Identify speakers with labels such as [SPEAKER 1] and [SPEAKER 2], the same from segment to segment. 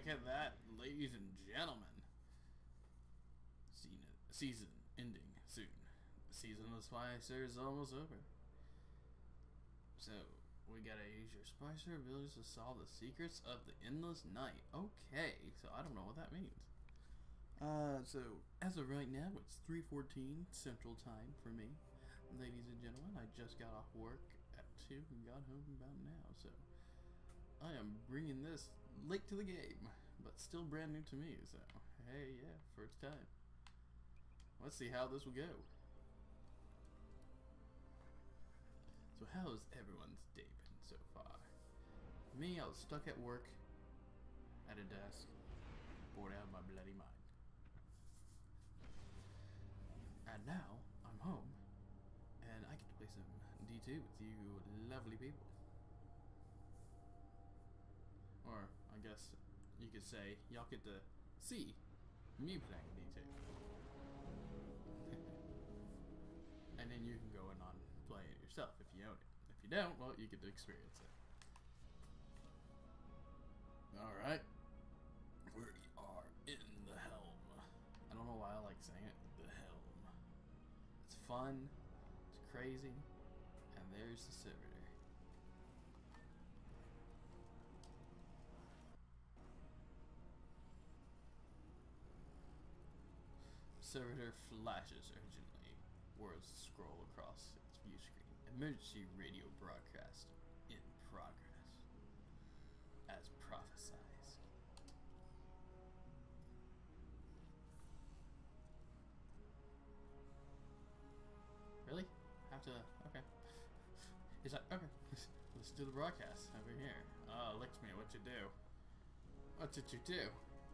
[SPEAKER 1] at that, ladies and gentlemen. Season ending soon. The season of Spicer is almost over. So, we gotta use your Spicer abilities to solve the secrets of the Endless Night. Okay, so I don't know what that means. So, as of right now, it's 3:14 Central Time for me. Ladies and gentlemen, I just got off work at 2 and got home about now, so I am bringing this late to the game, but still brand new to me, so hey, yeah, first time. Let's see how this will go. So how's everyone's day been so far? Me, I was stuck at work, at a desk, bored out of my bloody mind. And now, I'm home, and I get to play some D2 with you lovely people. Or, I guess you could say, y'all get to see me playing D2. And then you can go in on play it yourself if you own it. If you don't, well, you get to experience it. Alright. We are in the helm. I don't know why I like saying it, the helm. It's fun, it's crazy, and there's the servitor. Servitor flashes urgently. Words scroll across its view screen. Emergency radio broadcast in progress. As prophesized. Really? Have to... okay. He's like, okay, let's do the broadcast over here. Oh, licks me, what you do? What did you do?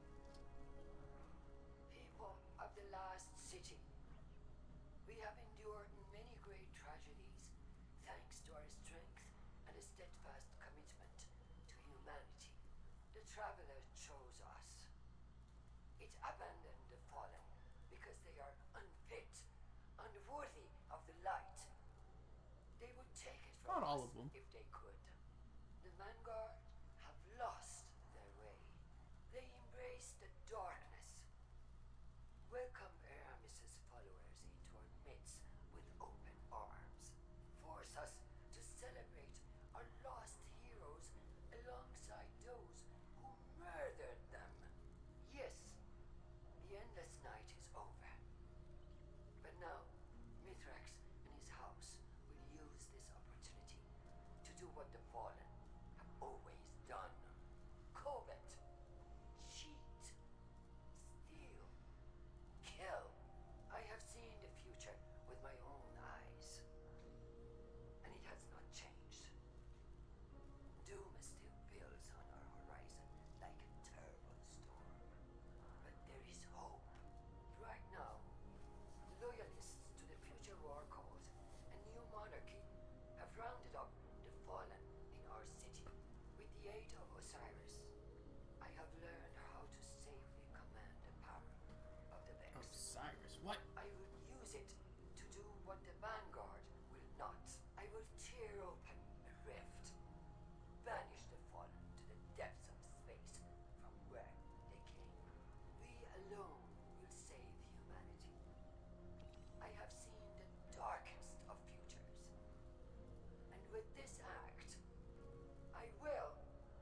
[SPEAKER 2] People of the Last City. We have endured many great tragedies, thanks to our strength and a steadfast commitment to humanity. The Traveler chose us. It abandoned the fallen because they are unfit, unworthy of the light. They would take it from
[SPEAKER 1] Not all
[SPEAKER 2] us
[SPEAKER 1] of them.
[SPEAKER 2] if they could. The Vanguard have lost their way. They embrace the darkness. Welcome Aramis's followers into our midst with open arms. Force us to celebrate our lost heroes alongside those who murdered them. Yes, the Endless Night is over. But now, Mithrax and his house will use this opportunity to do what the Fallen have always done. Covet, cheat, steal, kill. I have seen the future with my own eyes, and it has not changed. Doom still builds on our horizon like a terrible storm. But there is hope. Right now, loyalists to the future war cause and new monarchy have rounded up the fallen in our city. With the aid of Osiris, I have learned how to safely command the power of the Vex.
[SPEAKER 1] Osiris, what?
[SPEAKER 2] I will use it to do what the Vanguard will not. I will tear open a rift, banish the fallen to the depths of space from where they came. We alone will save humanity. I have seen the darkest of futures. And with this act, I will...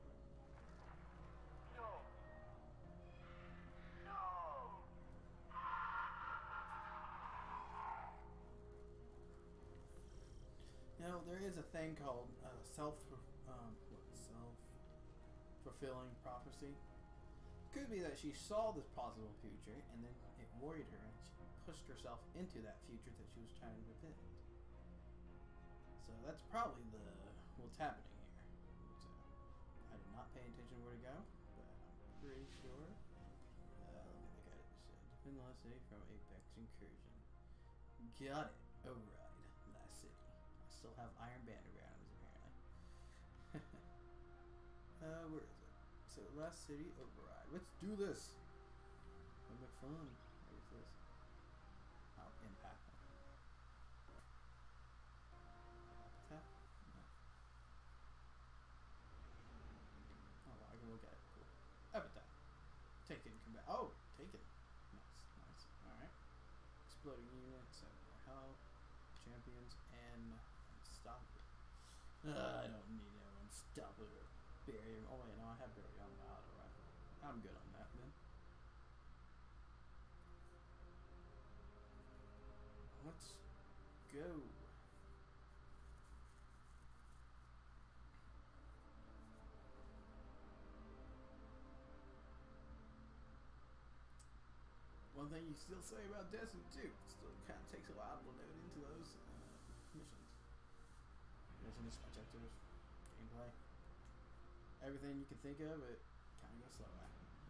[SPEAKER 2] No. No.
[SPEAKER 1] You know, there is a thing called self-fulfilling prophecy. Could be that she saw this possible future, and then it worried her, and she pushed herself into that future that she was trying to prevent. So that's probably what's happening here. So I did not pay attention where to go, but I'm pretty sure. Let me look at it. It said, defend the Last City from Apex incursion. Got it. Override Last City. I still have Iron Banner rounds apparently. Where is it? So Last City Override. Let's do this. It'll be fun. What is this? Oh, Impact. Tap? No. Oh, well, I can look at it. Cool. Epitaph. Take it and come back. Oh, take it. Nice, nice. Alright. Exploding units and more health. Champions and unstoppable. I don't need no unstoppable barrier. Oh wait, no, I have barrier on my auto rifle. I'm good on that then. Let's go. One thing you still say about Destiny 2, it still kind of takes a while to load into those missions. Missions, objectives, gameplay. Everything you can think of, it kind of goes slow at.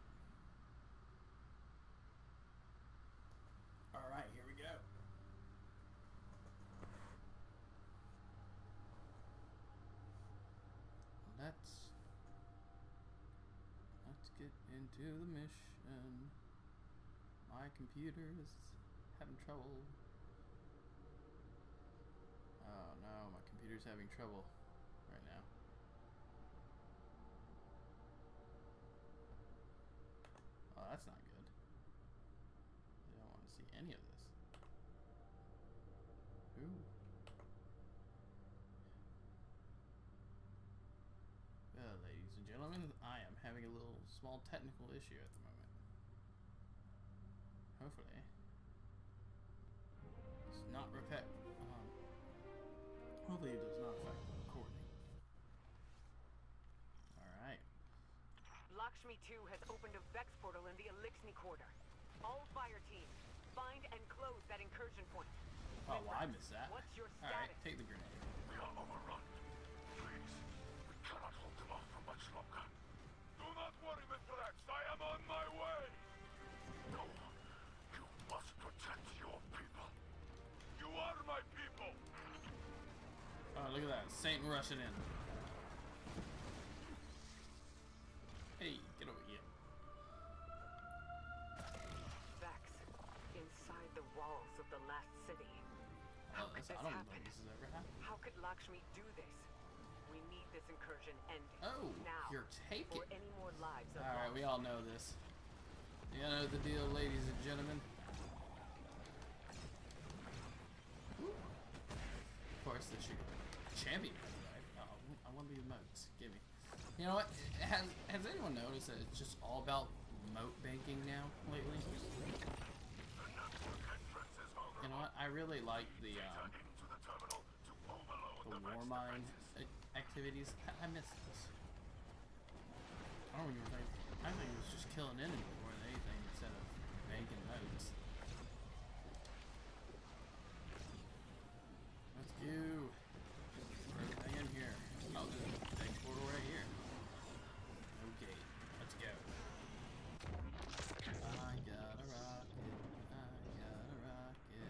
[SPEAKER 1] Alright, here we go. Let's get into the mission. My computer is having trouble. Oh no, my computer's having trouble right now. Oh, that's not good. I don't want to see any of this. Ooh. Well, ladies and gentlemen, I am having a little small technical issue at the moment. Hopefully it's not hopefully it does not affect the recording. Alright.
[SPEAKER 3] Lakshmi 2 has opened a Vex portal in the Elixni Quarter. All fire teams, find and close that incursion point.
[SPEAKER 1] Oh, well, I missed that.
[SPEAKER 3] What's your status?
[SPEAKER 1] Alright, take the grenade.
[SPEAKER 4] We are overrun. Please, we cannot hold them off for much longer. Do not worry, Mr. X. I am on my way. No. You must protect your people. You are my people.
[SPEAKER 1] Oh, look at that. Satan rushing in. Hey, get over here.
[SPEAKER 3] Vex, inside the walls of the last city.
[SPEAKER 1] Oh, I don't know if this has ever happened.
[SPEAKER 3] How could Lakshmi do this? We need this incursion ended.
[SPEAKER 1] Oh,
[SPEAKER 3] now,
[SPEAKER 1] you're taking.
[SPEAKER 3] or any more lives.
[SPEAKER 1] Alright, we all know this. You know the deal, ladies and gentlemen. Ooh. Of course, the champion, right? Oh, I want the emotes. Give me. You know what? Has anyone noticed that it's just all about moat banking now lately? You know what? I really like the war mine activities. I miss this. I don't even think. I think it was just killing enemies more than anything instead of banking moats. Let's go. Everything in here. Oh, there's a big portal right here. Okay, let's go. I got a rocket. I got a rocket.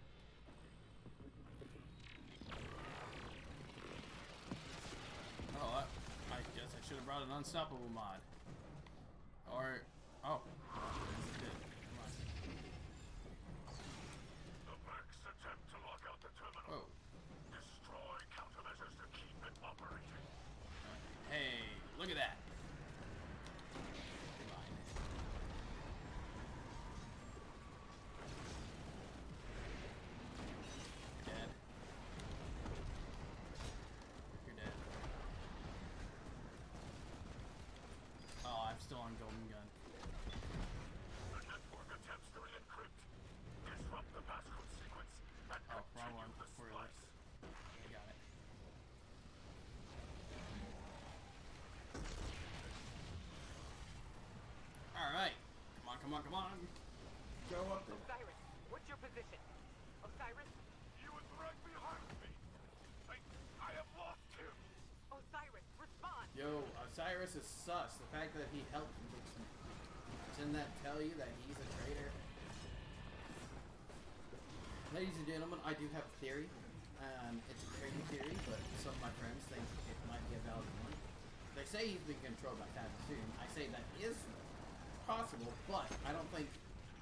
[SPEAKER 1] Oh, I guess I should have brought an unstoppable mod. Or, oh, yes, it did. Come on.
[SPEAKER 4] The Vex attempt to lock out the terminal.
[SPEAKER 1] Whoa.
[SPEAKER 4] Destroy countermeasures to keep it operating.
[SPEAKER 1] Hey, look at that. Come on. You're dead. You're dead. Oh, I'm still on Golden Gun.
[SPEAKER 4] The network attempts to re-encrypt, disrupt the passcode sequence, and
[SPEAKER 1] Oh, wrong one.
[SPEAKER 4] continue the
[SPEAKER 1] Where is it?
[SPEAKER 4] splice.
[SPEAKER 1] I got it. Alright. Come on, come on, come on. Go up there.
[SPEAKER 3] Osiris, what's your position? Osiris?
[SPEAKER 4] He was right behind me. I have lost him.
[SPEAKER 3] Osiris, respond!
[SPEAKER 1] Yo, Osiris is sus. The fact that he helped Dixon. Doesn't that tell you that he's a traitor? Ladies and gentlemen, I do have a theory. It's a crazy theory, but some of my friends think it might be a valid one. They say he's being controlled by Tatooine. I say that is possible, but I don't think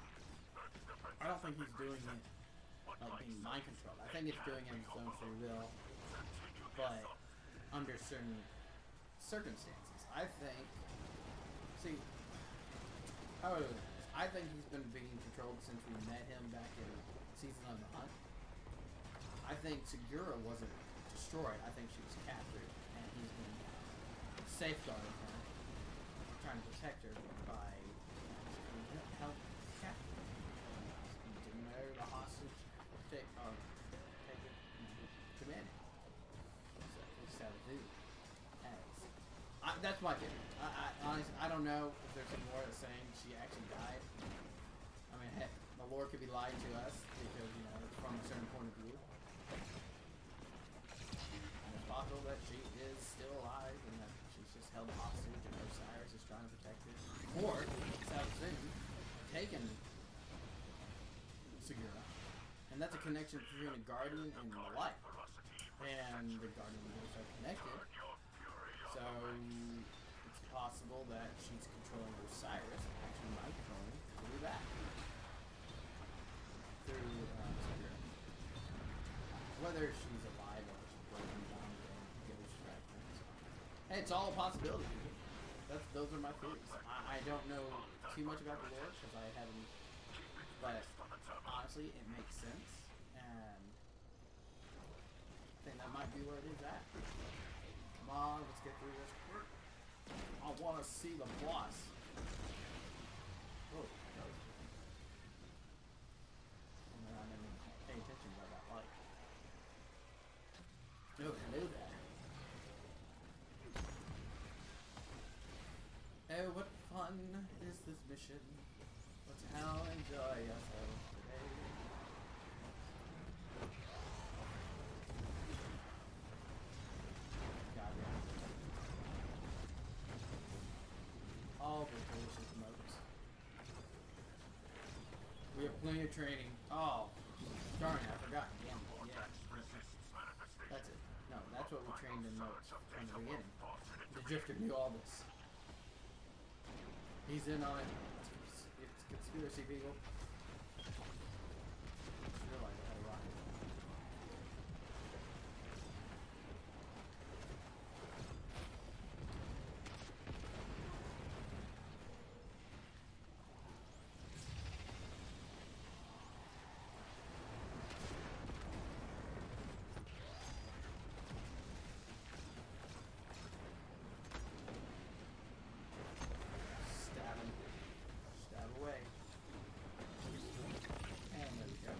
[SPEAKER 1] he's doing it being mind controlled. I think it's doing it in his own free will, but under certain circumstances. I think. See, How is this? I think he's been being controlled since we met him back in Season of the Hunt. I think Segura wasn't destroyed. I think she was captured, and he's been safeguarding her, trying to protect her by help capture her. He didn't know the hostage take it to Manny. So it's Saladin as. That's my theory. I honestly, I don't know if there's some more that's saying she actually died. I mean, heck, the lore could be lied to us because, you know, it's from a certain point of view. And it's possible that she is still alive and that she's just held hostage and Osiris is trying to protect her. Or Saladin taken Segura. And that's a connection between the Guardian and the Light. And the Guardian and the Light are connected. So it's possible that she's controlling Osiris, actually mind controlling, through that. Through Segura. Whether she's alive or she's broken down and ghost fragments. Hey, it's all a possibility. Those are my theories. I don't know too much about the lore because I haven't, but honestly, it makes sense, and I think that might be where it is at. Come on, let's get through this quick. I want to see the boss. Oh, that was good. And then I didn't pay attention by that light. Oh, hello there. Oh, what fun is this mission? Let's how enjoy ourselves today. God, yeah. All the delicious modes. We have plenty of training. Oh, darn it, I forgot. Yeah. That's it. No, that's what we trained in modes from the beginning. The Drifter knew all this. He's in on it. It's conspiracy, people. Just realized I had a rocket. Stab away. And there we go.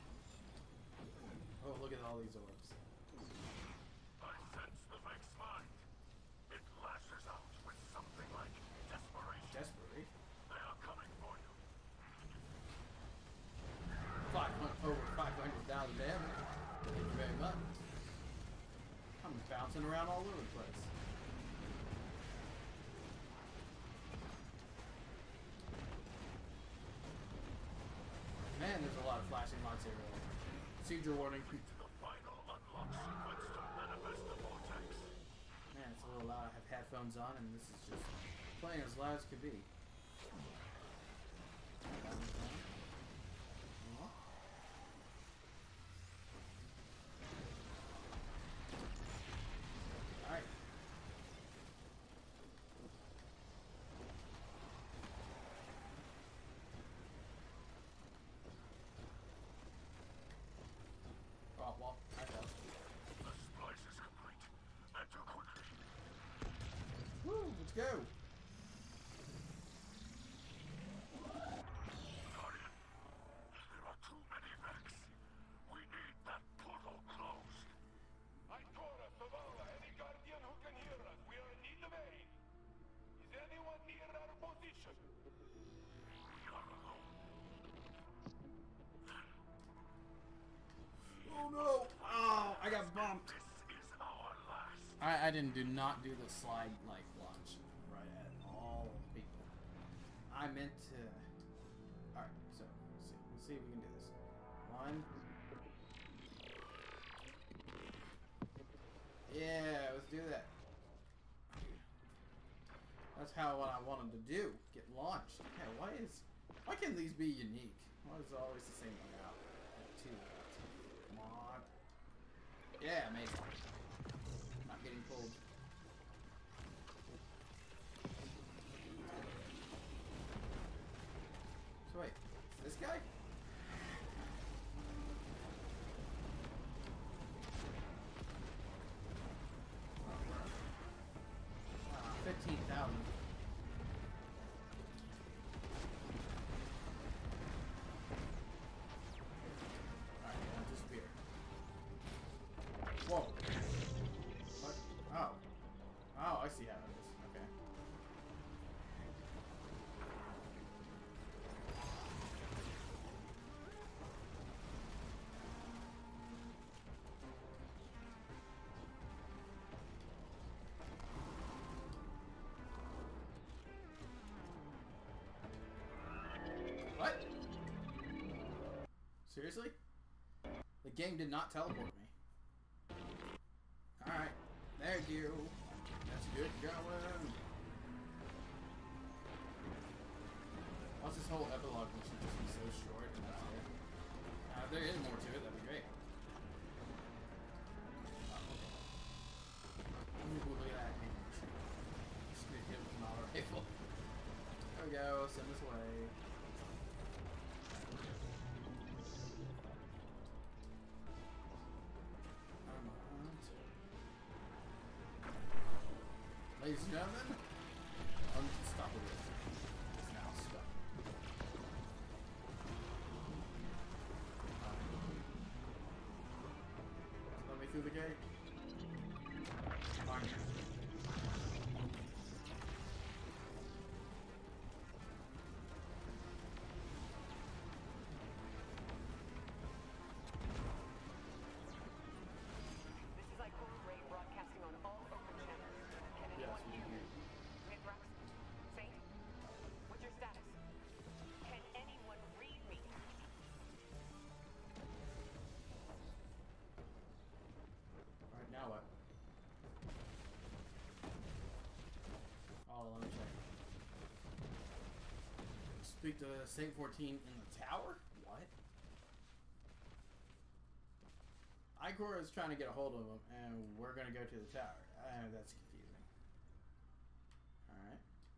[SPEAKER 1] Oh, look at all these orbs.
[SPEAKER 4] I sense the Vex mind. It lashes out with something like desperation.
[SPEAKER 1] Desperation?
[SPEAKER 4] They are coming for you.
[SPEAKER 1] 500, over 500,000 damage. Thank you very much. I'm bouncing around all over the place. Man, there's a lot of flashing lights everywhere. Seizure warning.
[SPEAKER 4] The final unlock sequence to manifest the vortex.
[SPEAKER 1] Man, it's a little loud. I have headphones on, and this is just playing as loud as could be. Alright. Oh, well, I fell.
[SPEAKER 4] The splice is complete. Enter quickly.
[SPEAKER 1] Woo, let's go.
[SPEAKER 4] Guardian, there are too many Vex. We need that portal closed. Ikora, Zavala, any Guardian who can hear us. We are in need of aid. Is anyone near our position? We are alone.
[SPEAKER 1] Oh no! Oh, I got bumped.
[SPEAKER 4] This is our last.
[SPEAKER 1] I do not do the slide like launch right at all, people. I meant to. Alright, so let's see if we can do this. One. Yeah, let's do that. That's what I wanted to do. Get launched. Yeah, why can these be unique? Why is it always the same layout? Two. Come on. Yeah, amazing. Not getting pulled. guy? 15,000. Alright, now disappear. Whoa. What? Oh. Oh, I see how it is. Okay. What? Seriously? The game did not teleport me. Alright. There you go. That's good going. What's this whole epilogue which should just be so short and that's it? If there is more to it, that'd be great. Ooh, look at that damage. Just gonna hit with an auto rifle. There we go, send this away. Ladies and gentlemen, Unstoppable is now stuck. Let me through the gate. Fine.
[SPEAKER 3] This is Ikora Ray broadcasting on all open channels. Can anyone
[SPEAKER 1] Yes, we
[SPEAKER 3] hear
[SPEAKER 1] can
[SPEAKER 3] me?
[SPEAKER 1] hear you.
[SPEAKER 3] Midrax? Saint? What's your status? Can anyone read me?
[SPEAKER 1] Alright, now what? Oh, let me check. Speak to Saint 14 in the tower? What? Ikora is trying to get a hold of him, and we're gonna go to the tower. That's confusing. Alright.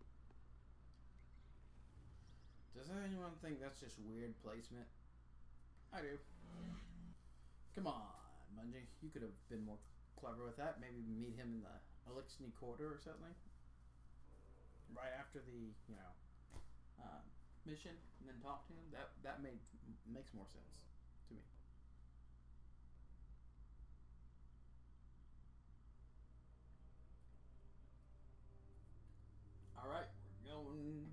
[SPEAKER 1] Does anyone think that's just weird placement? I do. Come on, Bungie. You could have been more clever with that. Maybe meet him in the Elixir Quarter or something. Right after the, mission, and then talk to him. That makes more sense to me. All right, we're going.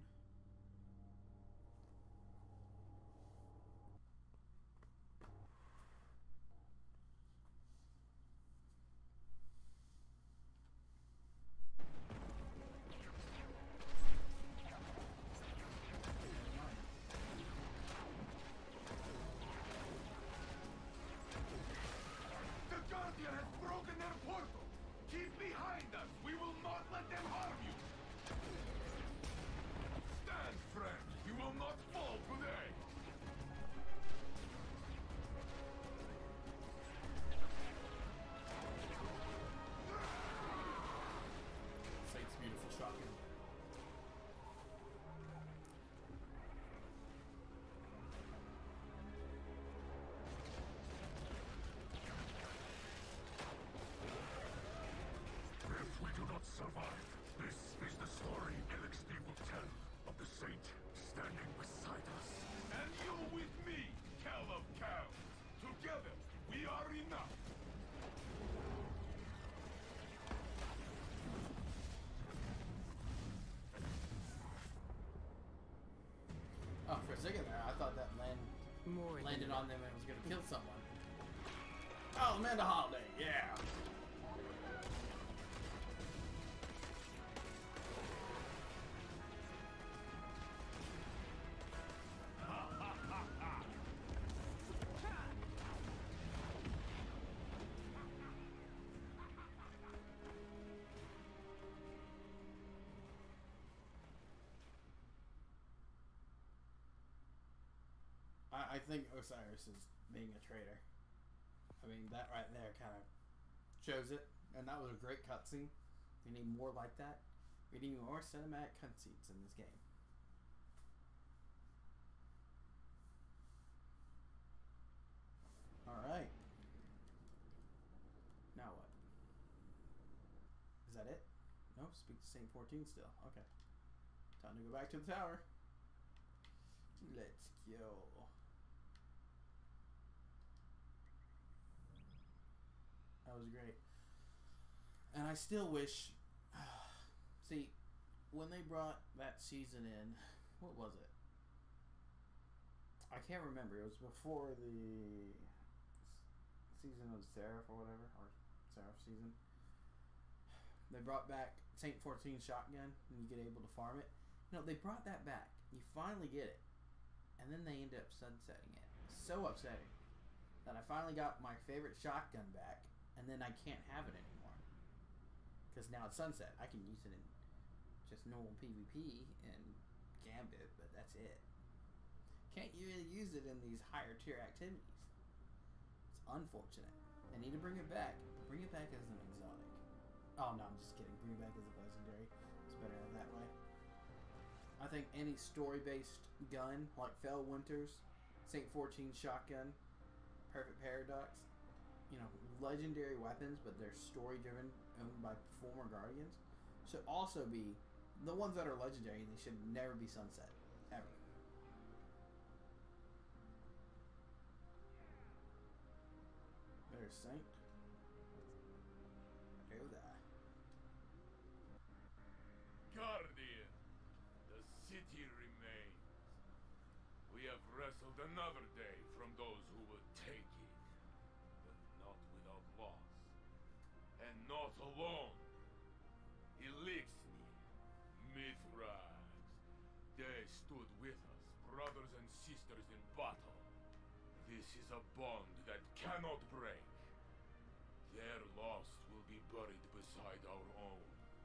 [SPEAKER 4] The Guardian has broken their portal! Keep behind us! We will not let them harm you! Stand, friend! You will not fall today!
[SPEAKER 1] Saint's beautiful shotgun.
[SPEAKER 4] If we do not survive, this is the story LXD will tell of the Saint standing beside us. And you with me, Cal of Cows! Together, we are enough!
[SPEAKER 1] Oh, for a second there, I thought that
[SPEAKER 3] More
[SPEAKER 1] landed on them and was gonna kill someone. Oh, Amanda Holiday, yeah. I think Osiris is being a traitor. I mean, that right there kind of shows it. And that was a great cutscene. We need more like that. We need more cinematic cutscenes in this game. speak to Saint 14 still. Okay. Time to go back to the tower. Let's go. That was great. And I still wish... See, when they brought that season in, what was it? I can't remember. It was before the season of Seraph or whatever, or Seraph season. They brought back Saint 14 shotgun, and you get able to farm it. No, they brought that back. You finally get it, and then they end up sunsetting it. So upsetting that I finally got my favorite shotgun back, and then I can't have it anymore because now it's sunset. I can use it in just normal PvP and Gambit, but that's it. Can't you really use it in these higher tier activities? It's unfortunate. They need to bring it back. Bring it back as an exotic. Oh no, I'm just kidding. Bring it back as a legendary. It's better that way. I think any story-based gun like Fell Winters, Saint 14 shotgun, Perfect Paradox, you know, legendary weapons, but they're story-driven, owned by former Guardians, should also be the ones that are legendary. They should never be sunset ever. There's Saint. Do that.
[SPEAKER 4] Guardian, the city remains. We have wrestled another day from those who would take it, but not without loss. And not alone. Elixni, Mithrax, they stood with us, brothers and sisters in battle. This is a bond that cannot break. Their loss will be buried beside our own.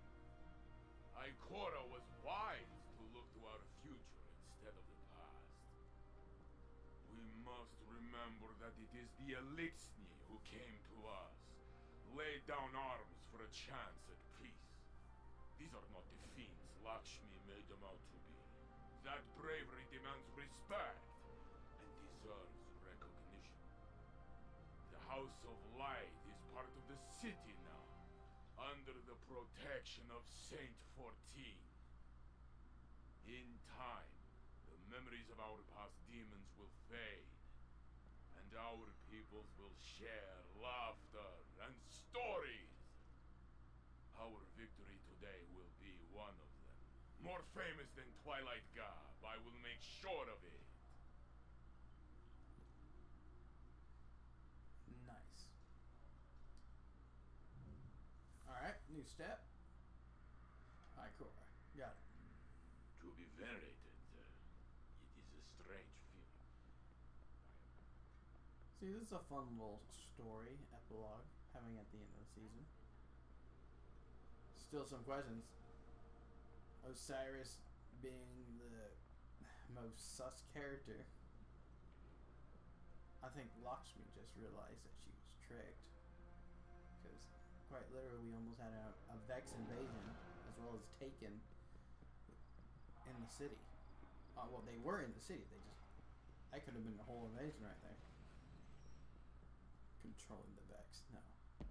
[SPEAKER 4] Ikora was wise to look to our future instead of the past. We must remember that it is the Elixni who came to us, laid down arms for a chance at peace. These are not the fiends Lakshmi made them out to be. That bravery demands respect and deserves recognition. The House of Light is part of the city now, under the protection of Saint 14. In time, the memories of our past demons will fade, and our peoples will share laughter and stories. Our victory today will be one of them. More famous than Twilight Gab, I will make sure of it.
[SPEAKER 1] Nice. Alright, new step. Ikora. Got it.
[SPEAKER 4] To be venerated, it is a strange feeling.
[SPEAKER 1] See, this is a fun little story epilogue having at the end of the season. Still some questions. Osiris being the most sus character. I think Lakshmi just realized that she was tricked. Because quite literally we almost had a Vex invasion as well as Taken in the city. Well, they were in the city. That could have been the whole invasion right there. Controlling the Vex. No.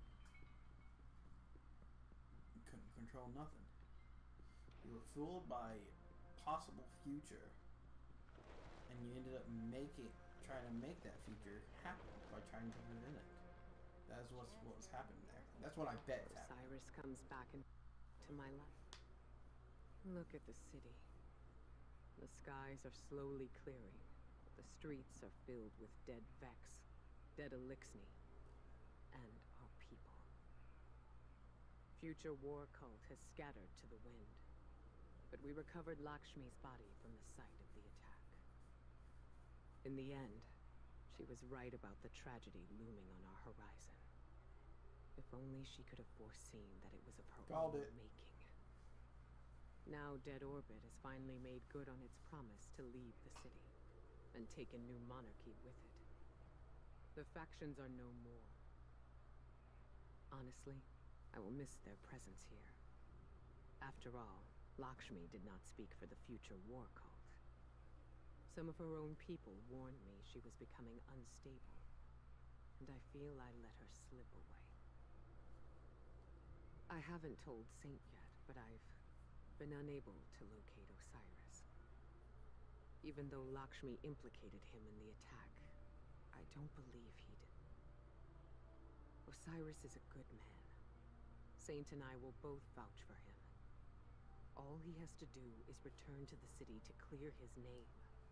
[SPEAKER 1] You couldn't control nothing. You were fooled by possible future, and you ended up trying to make that future happen by trying to prevent it. That's what was happening there. That's what I bet is happening.
[SPEAKER 3] Osiris comes back into my life. Look at the city. The skies are slowly clearing. The streets are filled with dead Vex, dead Elixni, and our people. Future war cult has scattered to the wind, but we recovered Lakshmi's body from the site of the attack. In the end, she was right about the tragedy looming on our horizon. If only she could have foreseen that it was of her own making. Now Dead Orbit has finally made good on its promise to leave the city and take a new monarchy with it. The factions are no more. Honestly, I will miss their presence here. After all, Lakshmi did not speak for the future war cult. Some of her own people warned me she was becoming unstable, and I feel I let her slip away. I haven't told Saint yet, but I've been unable to locate Osiris. Even though Lakshmi implicated him in the attack, I don't believe he did. Osiris is a good man. Saint and I will both vouch for him. All he has to do is return to the city to clear his name.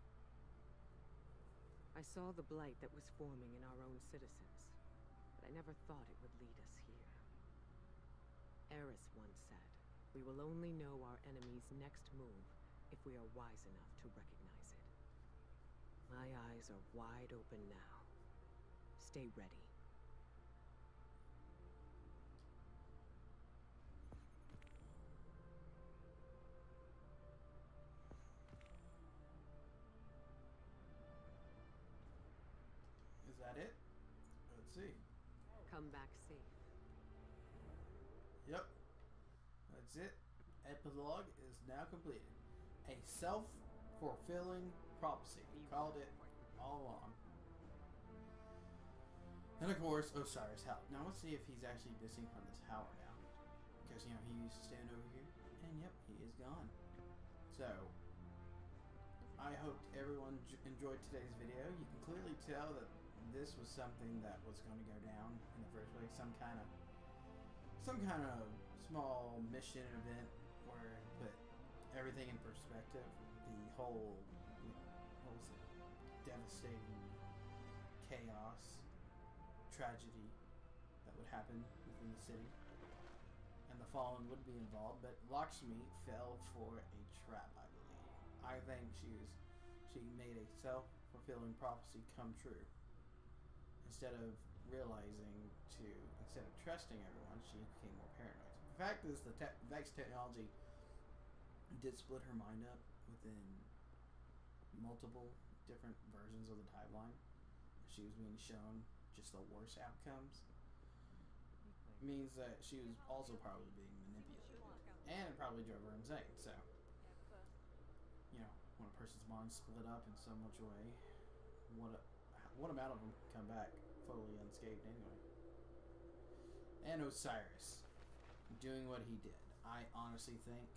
[SPEAKER 3] I saw the blight that was forming in our own citizens, but I never thought it would lead us here. Eris once said, we will only know our enemy's next move if we are wise enough to recognize it. My eyes are wide open now. Stay ready.
[SPEAKER 1] Is that it? Let's see.
[SPEAKER 3] Come back safe.
[SPEAKER 1] Yep. That's it. Epilogue is now completed. A self-fulfilling prophecy. Called it all along. And of course, Osiris helped. Now let's see if he's actually missing from the tower now. Because, you know, he used to stand over here. And yep, he is gone. So, I hope everyone enjoyed today's video. You can clearly tell that this was something that was going to go down in the first place. Some kind of small mission event where it put everything in perspective. The whole, what was it? Devastating chaos, tragedy that would happen within the city. And the Fallen would be involved, but Lakshmi fell for a trap, I believe. I think she made a self-fulfilling prophecy come true. Instead of trusting everyone, she became more paranoid. The fact is, the Vex technology did split her mind up within multiple different versions of the timeline. She was being shown just the worst outcomes. Means that she was also probably being manipulated, and it probably drove her insane. So, you know, when a person's mind split up in so much way, what amount of them come back fully unscathed anyway? And Osiris doing what he did. I honestly think,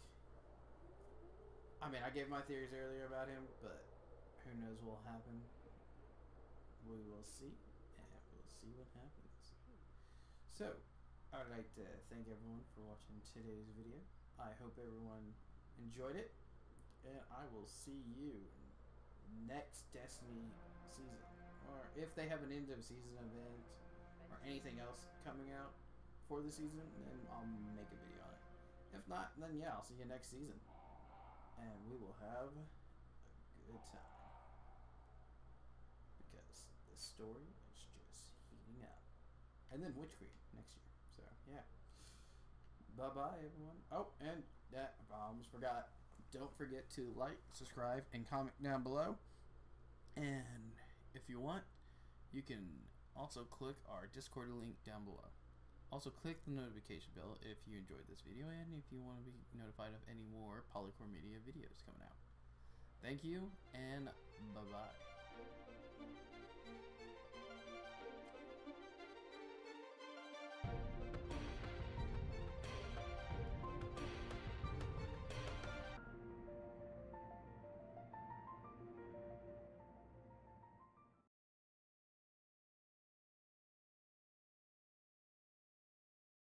[SPEAKER 1] I mean, I gave my theories earlier about him, but who knows what will happen. We will see, and we'll see what happens. So, I would like to thank everyone for watching today's video. I hope everyone enjoyed it, and I will see you next Destiny season. Or if they have an end of season event or anything else coming out for the season, then I'll make a video on it. If not, then yeah, I'll see you next season. And we will have a good time. Because the story is just heating up. And then Witch Queen next year. So, yeah. Bye-bye, everyone. Oh, and I almost forgot. Don't forget to like, subscribe, and comment down below. And if you want, you can also click our Discord link down below. Also, click the notification bell if you enjoyed this video and if you want to be notified of any more Polycore Media videos coming out. Thank you, and bye-bye.